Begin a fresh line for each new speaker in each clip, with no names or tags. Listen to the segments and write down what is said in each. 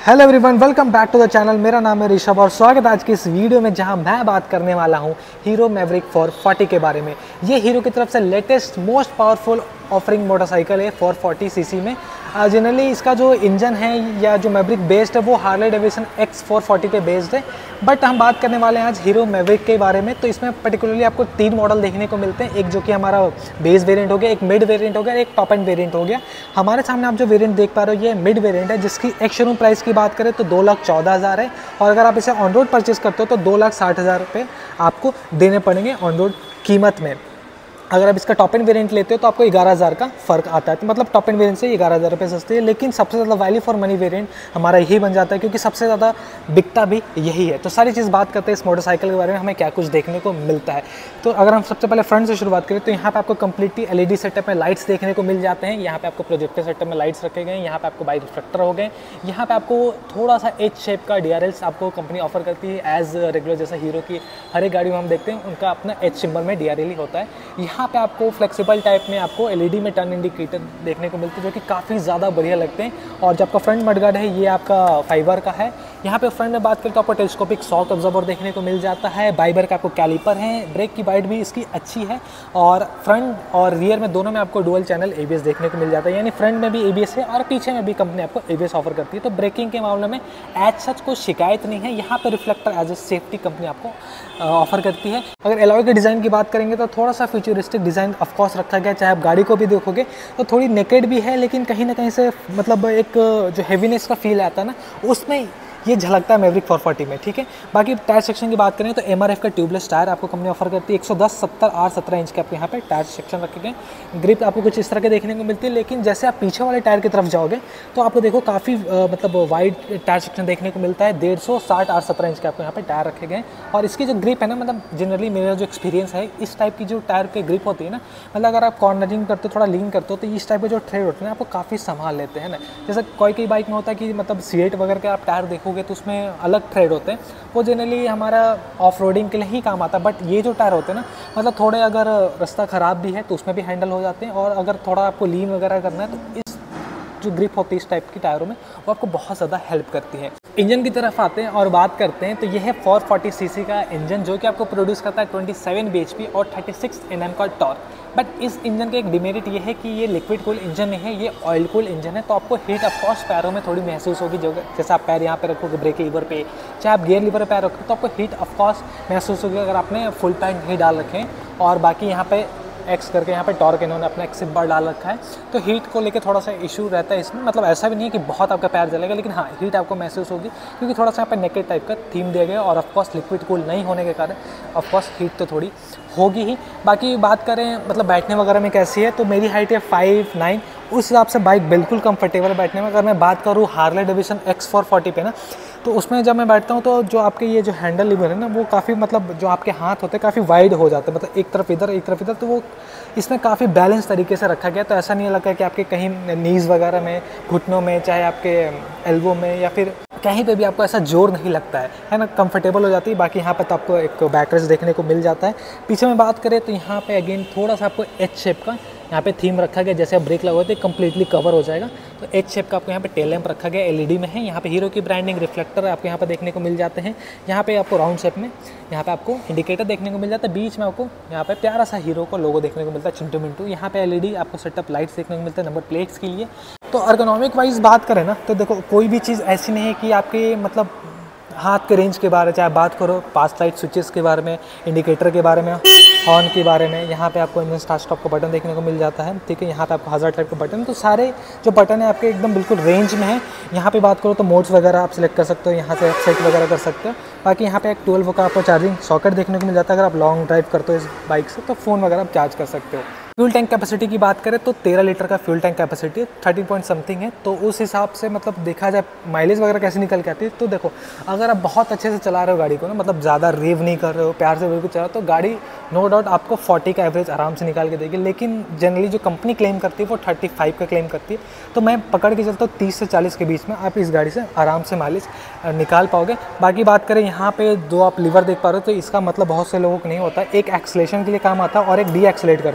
Hello everyone, welcome back to the channel. मेरा नाम है ऋषभ और स्वागत है आज की इस वीडियो में जहां मैं बात करने वाला हूं हीरो मैवरिक 440 के बारे में। ये हीरो की तरफ से latest most powerful offering motorcycle है 440 सीसी में। जनरली इसका जो इंजन है या जो मैवरिक बेस्ड है वो हार्ले डेविडसन X440 पे बेस्ड है, बट हम बात करने वाले हैं आज हीरो मैवरिक के बारे में। तो इसमें पर्टिकुलरली आपको 3 मॉडल देखने को मिलते हैं, एक जो कि हमारा बेस वेरिएंट हो गया, एक मिड वेरिएंट हो गया, एक टॉप एंड वेरिएंट हो गया। हमारे सामने आप जो वेरिएंट देख पा रहे हो ये मिड वेरिएंट है, जिसकी एक शोरूम प्राइस की बात करें तो 2,14,000 है, और अगर आप इसे ऑन रोड परचेज करते हो तो 2,60,000 रुपये आपको देने पड़ेंगे ऑन रोड कीमत में। अगर आप इसका टॉप एंड वेरिएंट लेते हो तो आपको 11,000 का फ़र्क आता है, तो मतलब टॉप एंड वेरिएंट से 11,000 रुपये सस्ती है। लेकिन सबसे ज़्यादा वैल्यू फॉर मनी वेरिएंट हमारा यही बन जाता है, क्योंकि सबसे ज़्यादा बिकता भी यही है। तो सारी चीज़ बात करते हैं इस मोटरसाइकिल के बारे में, हमें क्या कुछ देखने को मिलता है। तो अगर हम सबसे पहले फ्रंट से शुरुआत करें तो यहाँ पे आपको कंप्लीटली LED सेटअप में लाइट्स देखने को मिल जाते हैं। यहाँ पे आपको प्रोजेक्टर सेटअप में लाइट्स रखे गए हैं, यहाँ पे आपको बाई रिफ्लेक्टर हो गए, यहाँ पे आपको थोड़ा सा एच शेप का DRLs आपको कंपनी ऑफर करती है एज रेगुलर, जैसा हीरो की हर एक गाड़ी में हम देखते हैं उनका अपना एच सिंबल में DRL ही होता है। यहाँ पे आपको फ्लेक्सिबल टाइप में आपको LED में टर्न इंडिकेटर देखने को मिलते हैं, जो कि काफ़ी ज़्यादा बढ़िया लगते हैं। और जो आपका फ्रंट मडगार्ड है ये आपका फाइबर का है। यहाँ पे फ्रंट में बात करें तो आपको टेलीस्कोपिक शॉक ऑब्जर्वर देखने को मिल जाता है, बाइबर का आपको कैलिपर है, ब्रेक की बाइट भी इसकी अच्छी है, और फ्रंट और रियर में दोनों में आपको डुअल चैनल ABS देखने को मिल जाता है, यानी फ्रंट में भी ABS है और पीछे में भी कंपनी आपको ABS ऑफर करती है। तो ब्रेकिंग के मामले में एज सच कोई शिकायत नहीं है। यहाँ पे reflector as a safety company आपको ऑफर करती है। अगर एलॉय के डिज़ाइन की बात करेंगे तो थोड़ा सा फ्यूचरिस्टिक डिज़ाइन ऑफकोर्स रखा गया, चाहे आप गाड़ी को भी देखोगे तो थोड़ी नेकेड भी है, लेकिन कहीं ना कहीं से मतलब एक जो हेवीनेस का फील आता है ना, उसमें ये झलकता है मैवरिक 440 में। ठीक है, बाकी टायर सेक्शन की बात करें तो MRF का ट्यूबलेस टायर आपको कंपनी ऑफर करती है। 110, 70 और 17 इंच के आपको यहाँ पे टायर सेक्शन रखे गए। ग्रिप आपको कुछ इस तरह के देखने को मिलती है, लेकिन जैसे आप पीछे वाले टायर की तरफ जाओगे तो आपको देखो काफ़ी मतलब वाइड टायर सेक्शन देखने को मिलता है। 150, 60 और 17 इंच के आपको यहाँ पे टायर रखे गए। और इसकी जो ग्रिप है ना, मतलब जनरली मेरा जो एक्सपीरियंस है, इस टाइप की जो टायर की ग्रिप होती है ना, मतलब अगर आप कॉर्नरिंग करते हो, थोड़ा लीन करते हो, तो इस टाइप के जो थ्रेड होते हैं आपको काफ़ी संभाल लेते हैं ना। जैसे कोई बाइक में होता है कि मतलब C8 वगैरह के आप टायर देखोगे तो उसमें अलग थ्रेड होते हैं, वो जनरली हमारा ऑफ रोडिंग के लिए ही काम आता है। बट ये जो टायर होते हैं ना, मतलब थोड़े अगर रास्ता ख़राब भी है तो उसमें भी हैंडल हो जाते हैं, और अगर थोड़ा आपको लीन वगैरह करना है तो इस जो ग्रिप होती है इस टाइप की टायरों में, वो आपको बहुत ज़्यादा हेल्प करती है। इंजन की तरफ आते हैं और बात करते हैं तो यह है 440 सीसी का इंजन, जो कि आपको प्रोड्यूस करता है 27 bhp और 36 Nm का टॉर्क। बट इस इंजन का एक डिमेरिट ये है कि ये लिक्विड कूल इंजन नहीं है, ये ऑयल कूल इंजन है। तो आपको हीट ऑफकोर्स पैरों में थोड़ी महसूस होगी, जो जैसे आप पैर यहाँ पे रखोगे ब्रेक लीवर पे, चाहे आप गियर लीवर पे पैर रखोगे तो आपको हीट ऑफकोर्स महसूस होगी अगर आपने फुल पैंट नहीं डाल रखे हैं। और बाकी यहाँ पे एक्स करके यहाँ पे टॉर्क इन्होंने अपना एक्सिप बार डाल रखा है, तो हीट को लेके थोड़ा सा इशू रहता है इसमें। मतलब ऐसा भी नहीं है कि बहुत आपका पैर जलेगा, लेकिन हाँ हीट आपको महसूस होगी, क्योंकि थोड़ा सा यहाँ पे नेकेड टाइप का थीम दिया गया, और ऑफकोर्स लिक्विड कूल नहीं होने के कारण ऑफकोर्स हीट तो थोड़ी होगी ही। बाकी बात करें मतलब बैठने वगैरह में कैसी है, तो मेरी हाइट है 5'9", उस हिसाब से बाइक बिल्कुल कंफर्टेबल बैठने में। अगर मैं बात करूँ हार्ले डेविडसन X440 पे ना, तो उसमें जब मैं बैठता हूँ तो जो आपके ये जो हैंडल लीवर है ना, वो काफ़ी मतलब जो आपके हाथ होते हैं काफ़ी वाइड हो जाते हैं, मतलब एक तरफ इधर एक तरफ इधर, तो वो इसमें काफ़ी बैलेंस तरीके से रखा गया। तो ऐसा नहीं लगा कि आपके कहीं नीज़ वगैरह में, घुटनों में, चाहे आपके एल्बो में या फिर कहीं पे भी आपको ऐसा जोर नहीं लगता है ना, कंफर्टेबल हो जाती है। बाकी यहाँ पे तो आपको एक बैकरेस्ट देखने को मिल जाता है। पीछे में बात करें तो यहाँ पे अगेन थोड़ा सा आपको एच शेप का यहाँ पे थीम रखा गया, जैसे आप ब्रेक लगाते हैं कंप्लीटली कवर हो जाएगा, तो एच शेप का आपको यहाँ पे टेल लैंप रखा गया, LED में है। यहाँ पे हीरो की ब्रांडिंग रिफ्लेक्टर आपको यहाँ पे देखने को मिल जाते हैं। यहाँ पे आपको राउंड शेप में यहाँ पे आपको इंडिकेटर देखने को मिल जाता है। बीच में आपको यहाँ पे प्यारा सा हीरो को लोगो देखने को मिलता है, चिंटू मिंटू। यहाँ पे LED आपको सेटअप लाइट्स देखने को मिलता है नंबर प्लेट्स के लिए। तो अर्गोनॉमिक वाइज बात करें ना, तो देखो कोई भी चीज़ ऐसी नहीं है कि आपके मतलब हाथ के रेंज के बारे में, चाहे बात करो पास लाइट स्विचेस के बारे में, इंडिकेटर के बारे में, हॉर्न के बारे में, यहाँ पे आपको इंजन स्टार्ट स्टॉप का बटन देखने को मिल जाता है। ठीक है, यहाँ पे आपको हज़ार टाइप का बटन, तो सारे जो बटन है आपके एकदम बिल्कुल रेंज में है। यहाँ पे बात करो तो मोड्स वगैरह आप सिलेक्ट कर सकते हो, यहाँ से आप सेट वगैरह कर सकते हो। बाकी यहाँ पे एक 12 का आपको चार्जिंग सॉकेट देखने को मिल जाता है। अगर आप लॉन्ग ड्राइव करते हो इस बाइक से तो फ़ोन वगैरह आप चार्ज कर सकते हो। फ्यूल टैंक कैपेसिटी की बात करें तो 13 लीटर का fuel tank capacity 30 point something है। तो उस हिसाब से मतलब देखा जाए माइलेज वगैरह कैसे निकल के आती है, तो देखो अगर आप बहुत अच्छे से चला रहे हो गाड़ी को ना, मतलब ज़्यादा रेव नहीं कर रहे हो, प्यार से बिल्कुल चला, तो गाड़ी नो डाउट आपको 40 का एवरेज आराम से निकाल के देगी। लेकिन जनरली जो कंपनी क्लेम करती है वो 35 का क्लेम करती है, तो मैं पकड़ के चलता हूँ 30 से 40 के बीच में आप इस गाड़ी से आराम से माइलेज निकाल पाओगे। बाकी बात करें यहाँ पे जो आप लीवर देख पा रहे हो, तो इसका मतलब बहुत से लोगों को नहीं होता, एक एक्सलेशन के लिए काम आता है और एक डी एक्सलेट करता है। मतलब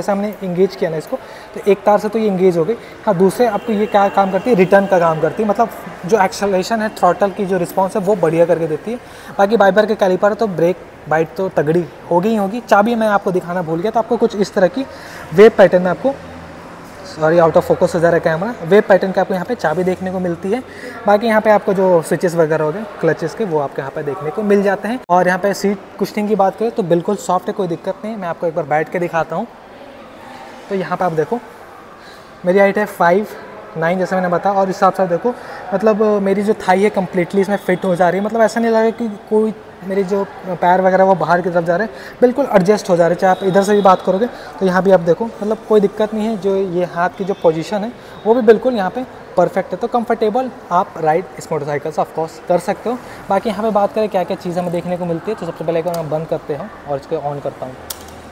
जैसे हमने इंगेज किया ना इसको, तो एक तार से तो ये इंगेज हो गई। हाँ, दूसरे आपको ये क्या काम करती है, रिटर्न का काम करती है, मतलब जो एक्सेलरेशन है, थ्रॉटल की जो रिस्पॉन्स है वो बढ़िया करके देती है। बाकी बाइबर के कैलिपर तो ब्रेक बाइट तो तगड़ी होगी ही होगी। चाबी मैं आपको दिखाना भूल गया, तो आपको कुछ इस तरह की वेव पैटर्न में आपको, सॉरी आउट ऑफ फोकस हो जा रहा है कैमरा, वेव पैटर्न के आपको यहाँ पे चाबी देखने को मिलती है। बाकी यहाँ पे आपको जो स्विचेस वगैरह हो गए क्लचेस के, वो आपको यहाँ पे देखने को मिल जाते हैं। और यहाँ पे सीट कुशनिंग की बात करें तो बिल्कुल सॉफ्ट है, कोई दिक्कत नहीं है। मैं आपको एक बार बैठ के दिखाता हूँ। तो यहाँ पर आप देखो, मेरी हाइट है 5'9" जैसे मैंने बताया, और इस हिसाब से देखो मतलब मेरी जो थाई है कम्प्लीटली इसमें फिट हो जा रही है। मतलब ऐसा नहीं लगा कि कोई मेरी जो पैर वगैरह वो बाहर की तरफ जा रहे हैं, बिल्कुल एडजस्ट हो जा रहे हैं। चाहे आप इधर से भी बात करोगे तो यहाँ भी आप देखो, मतलब कोई दिक्कत नहीं है। जो ये हाथ की जो पोजीशन है वो भी बिल्कुल यहाँ पे परफेक्ट है। तो कंफर्टेबल आप राइड इस मोटरसाइकिल से ऑफकोर्स कर सकते हो। बाकी यहाँ पे बात करें क्या क्या चीज़ हमें देखने को मिलती है, तो सबसे पहले एक बार मैं बंद करते हैं और इसको ऑन करता हूँ,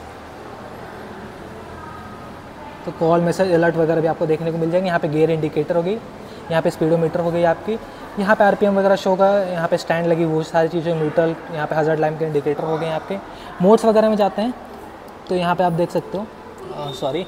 तो कॉल मैसेज अलर्ट वगैरह भी आपको देखने को मिल जाएंगे। यहाँ पे गियर इंडिकेटर हो गई, यहाँ पे स्पीडोमीटर हो गई आपकी, यहाँ पे आरपीएम वगैरह शो होगा, यहाँ पे स्टैंड लगी वो सारी चीज़ें, न्यूट्रल, यहाँ पे हज़ार्ड लाइन के इंडिकेटर हो गए आपके। मोड्स वगैरह में जाते हैं तो यहाँ पे आप देख सकते हो, सॉरी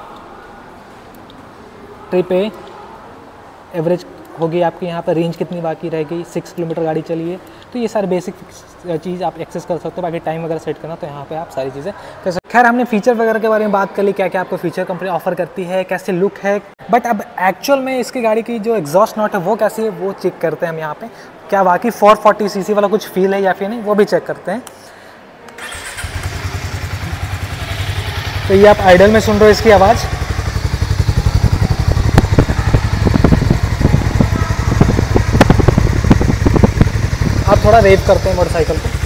ट्रिप ए एवरेज होगी आपकी, यहाँ पर रेंज कितनी बाकी रह गई, 6 किलोमीटर गाड़ी चली है। तो ये सारे बेसिक चीज़ आप एक्सेस कर सकते हो। बाकी टाइम वगैरह सेट करना तो यहाँ पे आप सारी चीज़ें कर सकते हो। खैर, हमने फीचर वगैरह के बारे में बात कर ली, क्या क्या आपको फीचर कंपनी ऑफर करती है, कैसे लुक है। बट अब एक्चुअल में इसकी गाड़ी की जो एग्जॉस्ट नोट है वो कैसी है वो चेक करते हैं हम यहाँ पे। क्या बाकी 440 सीसी वाला कुछ फील है या फिर नहीं, वो भी चेक करते हैं। तो ये आप आइडल में सुन रहे हो इसकी आवाज़, आप थोड़ा रेव करते हैं मोटरसाइकिल को।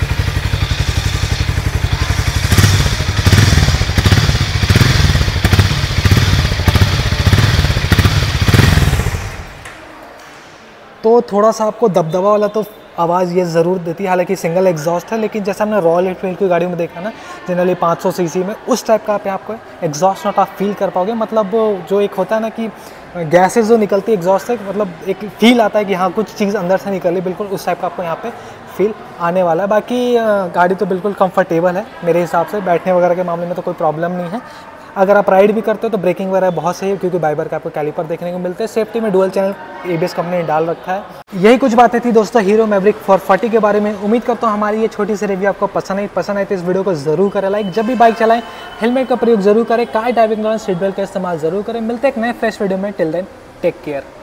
तो थोड़ा सा आपको दबदबा वाला तो आवाज़ ये ज़रूर देती है, हालांकि सिंगल एग्जॉस्ट है, लेकिन जैसे हमने रॉयल एनफील्ड की गाड़ियों में देखा ना, जनरली 500 सीसी में, उस टाइप का आपको एग्जॉस्ट नॉट आप फील कर पाओगे। मतलब जो एक होता है ना कि गैसेस जो निकलती है एग्जॉस्ट से, मतलब एक फील आता है कि हाँ कुछ चीज़ अंदर से निकल रही, बिल्कुल उस टाइप का आपको यहाँ पे फील आने वाला है। बाकी गाड़ी तो बिल्कुल कंफर्टेबल है मेरे हिसाब से, बैठने वगैरह के मामले में तो कोई प्रॉब्लम नहीं है। अगर आप राइड भी करते हो तो ब्रेकिंग वगैरह बहुत सही है, क्योंकि बाइबर का आपको कैलिपर देखने को मिलते हैं। सेफ्टी में डुअल चैनल एबीएस कंपनी ने डाल रखा है। यही कुछ बातें थी दोस्तों हीरो मैवरिक 440 के बारे में। उम्मीद करता हूँ हमारी ये छोटी सी रिव्यू आपको पसंद आई तो इस वीडियो को जरूर करें लाइक। जब भी बाइक चलाएं हेलमेट का प्रयोग जरूर करें, कार ड्राइविंग दौरान सीट बेल्ट का इस्तेमाल जरूर करें। मिलते हैं एक नए फ्रेश वीडियो में, टिल देन टेक केयर।